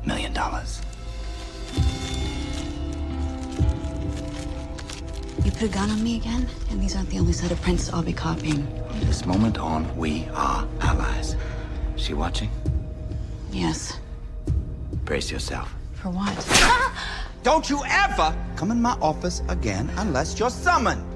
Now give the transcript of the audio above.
million. You put a gun on me again? And these aren't the only set of prints I'll be copying. From this moment on, we are allies. She watching? Yes. Brace yourself. For what? Don't you ever come in my office again unless you're summoned.